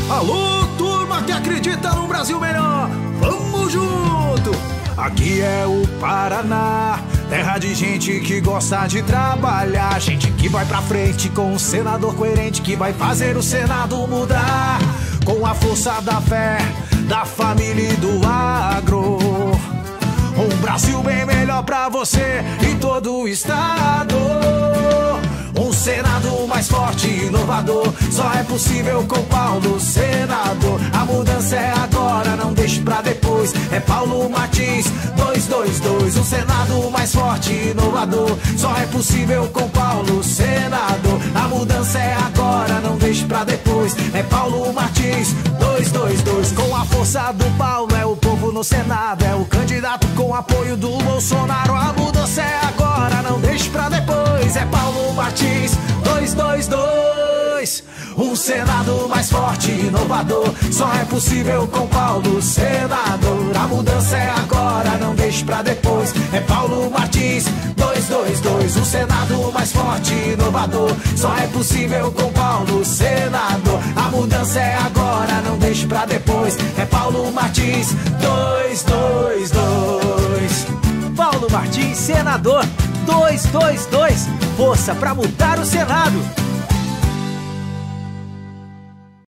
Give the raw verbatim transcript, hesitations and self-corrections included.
Alô, turma que acredita num Brasil melhor, vamos junto! Aqui é o Paraná, terra de gente que gosta de trabalhar, gente que vai pra frente com um senador coerente que vai fazer o Senado mudar, com a força da fé, da família e do agro. Um Brasil bem melhor pra você e todo o estado. Um Senado mais forte e inovador, só é possível com Paulo, senador. A mudança é agora, não deixe pra depois. É Paulo Martins, dois dois dois. Um Senado mais forte e inovador, só é possível com Paulo, senador. A mudança é agora, não deixe pra depois. É Paulo Martins, dois dois dois. Com a força do Paulo é o povo no Senado, é o candidato com apoio do Bolsonaro. A mudança é agora, não deixe pra depois. É Paulo Martins, dois dois dois. Um Senado mais forte e inovador, só é possível com Paulo, senador. A mudança é agora, não deixe pra depois. É Paulo Martins, dois dois dois. Um Senado mais forte e inovador, só é possível com Paulo, senador. A mudança é agora, não deixe pra depois. É Paulo Martins, dois dois dois. Paulo Martins, senador, dois dois dois. Força pra mudar o Senado.